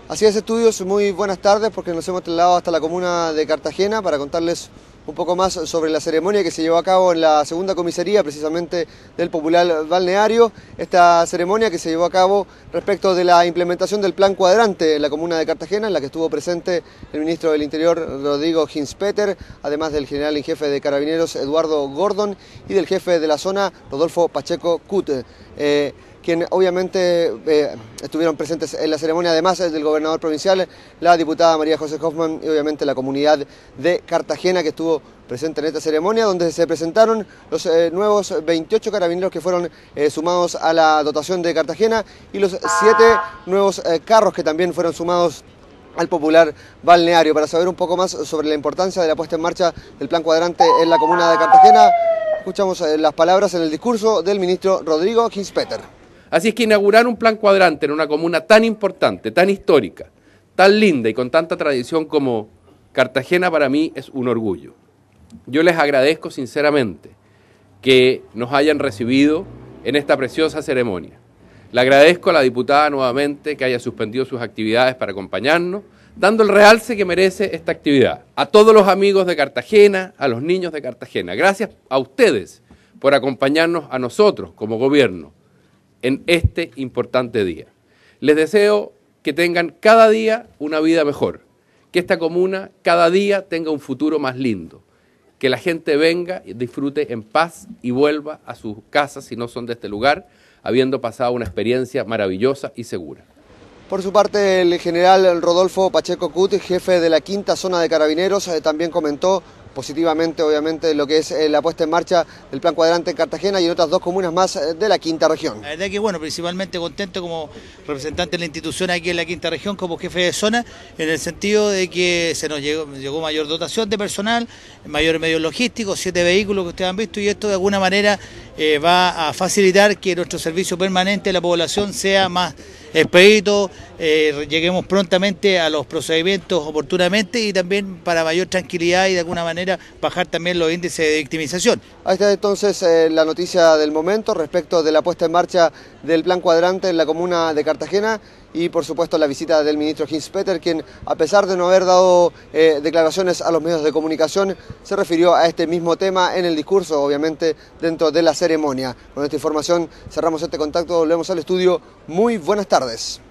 Así es, Estudios, muy buenas tardes porque nos hemos trasladado hasta la comuna de Cartagena para contarles un poco más sobre la ceremonia que se llevó a cabo en la segunda comisaría precisamente del popular balneario. Esta ceremonia que se llevó a cabo respecto de la implementación del plan cuadrante en la comuna de Cartagena, en la que estuvo presente el ministro del Interior Rodrigo Ginspeter, además del general en jefe de Carabineros Eduardo Gordon y del jefe de la zona Rodolfo Pacheco Cut. Quien obviamente estuvieron presentes en la ceremonia, además del gobernador provincial, la diputada María José Hoffman y obviamente la comunidad de Cartagena que estuvo presente en esta ceremonia, donde se presentaron los nuevos 28 carabineros que fueron sumados a la dotación de Cartagena y los 7 nuevos carros que también fueron sumados al popular balneario. Para saber un poco más sobre la importancia de la puesta en marcha del plan cuadrante en la comuna de Cartagena, escuchamos las palabras en el discurso del ministro Rodrigo Ginspeter. Así es que inaugurar un plan cuadrante en una comuna tan importante, tan histórica, tan linda y con tanta tradición como Cartagena para mí es un orgullo. Yo les agradezco sinceramente que nos hayan recibido en esta preciosa ceremonia. Le agradezco a la diputada nuevamente que haya suspendido sus actividades para acompañarnos, dando el realce que merece esta actividad. A todos los amigos de Cartagena, a los niños de Cartagena, gracias a ustedes por acompañarnos a nosotros como gobierno en este importante día. Les deseo que tengan cada día una vida mejor, que esta comuna cada día tenga un futuro más lindo, que la gente venga y disfrute en paz y vuelva a sus casas si no son de este lugar, habiendo pasado una experiencia maravillosa y segura. Por su parte, el general Rodolfo Pacheco Cut, jefe de la quinta zona de Carabineros, también comentó positivamente, obviamente, lo que es la puesta en marcha del plan cuadrante en Cartagena y en otras dos comunas más de la quinta región. La verdad que bueno, principalmente contento como representante de la institución aquí en la quinta región, como jefe de zona, en el sentido de que se nos llegó mayor dotación de personal, mayores medios logísticos, 7 vehículos que ustedes han visto, y esto de alguna manera va a facilitar que nuestro servicio permanente a la población sea más expedito, lleguemos prontamente a los procedimientos oportunamente y también para mayor tranquilidad y de alguna manera bajar también los índices de victimización. Ahí está entonces la noticia del momento respecto de la puesta en marcha del plan cuadrante en la comuna de Cartagena y por supuesto la visita del ministro Ginspeter, quien a pesar de no haber dado declaraciones a los medios de comunicación, se refirió a este mismo tema en el discurso, obviamente dentro de la ceremonia. Con esta información cerramos este contacto, volvemos al estudio. Muy buenas tardes.